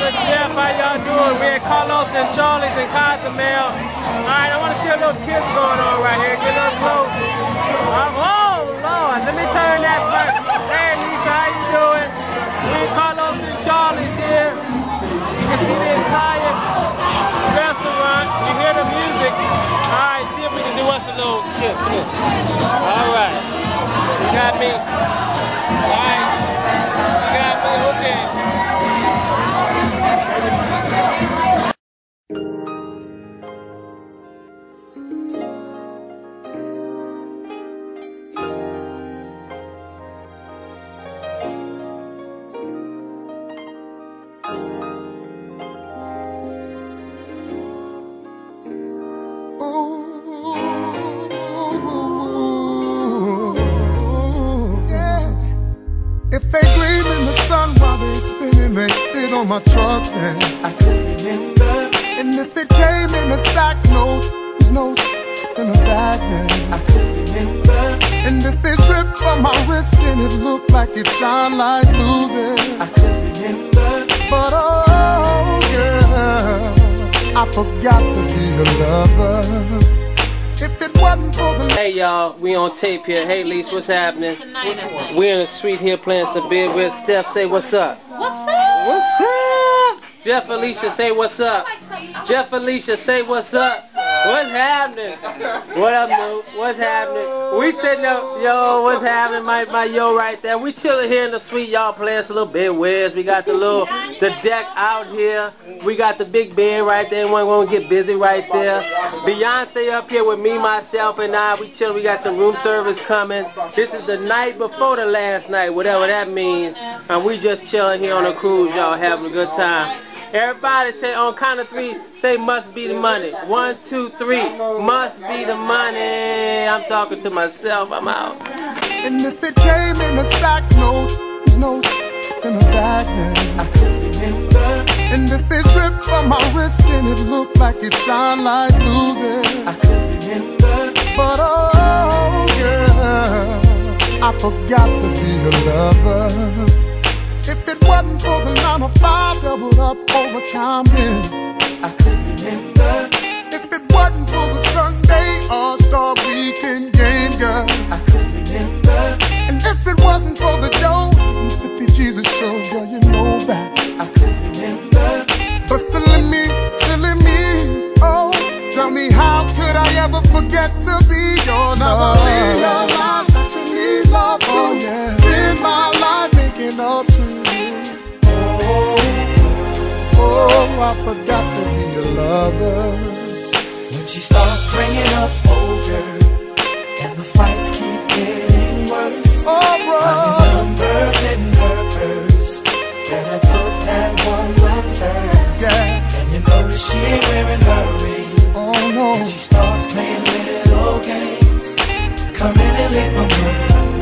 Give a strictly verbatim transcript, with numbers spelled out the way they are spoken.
brother Jeff, how y'all doing? We at Carlos and Charlie's in Cozumel. Alright, I want to see a little kiss going on right here. Get a little close. Um, oh, Lord. Let me turn that first. Hey, Lisa, how you doing? We at Carlos and Charlie's here. You can see the entire restaurant. You hear the music. Alright, see if we can do us a little kiss. Come here. Alright. You got me. Alright. You got me. Okay. Spinning, they fit on my truck, then I could remember. And if it came in a sack note, there's no in a bag, then I could remember. And if it dripped from my wrist and it looked like it shine like blue, then I could remember. But oh yeah, I forgot to be a lover. If it wasn't for the... Hey y'all, we on tape here. Hey Lise, what's happening? We in the street here playing some beer with Steph. Say what's up. What's up? What's up? Jeff Alicia, say what's up. Jeff Alicia, say what's up. What's happening? What up, Lou? What's happening? We sitting up, yo, what's happening? My my yo right there. We chilling here in the suite, y'all playing us a little bit weird. We got the little the deck out here. We got the big bed right there. We're gonna get busy right there. Beyonce up here with me, myself, and I. We chilling. We got some room service coming. This is the night before the last night, whatever that means. And we just chilling here on a cruise, y'all, having a good time. Everybody say on count of three, say must be the money. One, two, three, must be the money. I'm talking to myself, I'm out. And if it came in a sack note, there's no in a bag, then I could remember. And if it dripped from my wrist and it looked like it shine like blue, then I could remember. But oh yeah, I forgot to be a lover. If it wasn't for the nine to five doubled up overtime, then I could remember. If it wasn't for the Sunday All-Star Weekend game, girl, I could remember. And if it wasn't for the dough, fifty Jesus show, girl, you know that I could remember. But silly me, silly me, oh, tell me how could I ever forget to be your love? Never realize that you need love to oh, yeah. Spend my life making up to you. Oh, I forgot to be a lover. When she starts bringing up older and the fights keep getting worse, oh, bro. Finding numbers in her purse, better put that woman first. Yeah. And you notice she ain't wearing her ring. Oh no. And she starts playing little games, coming and live from her.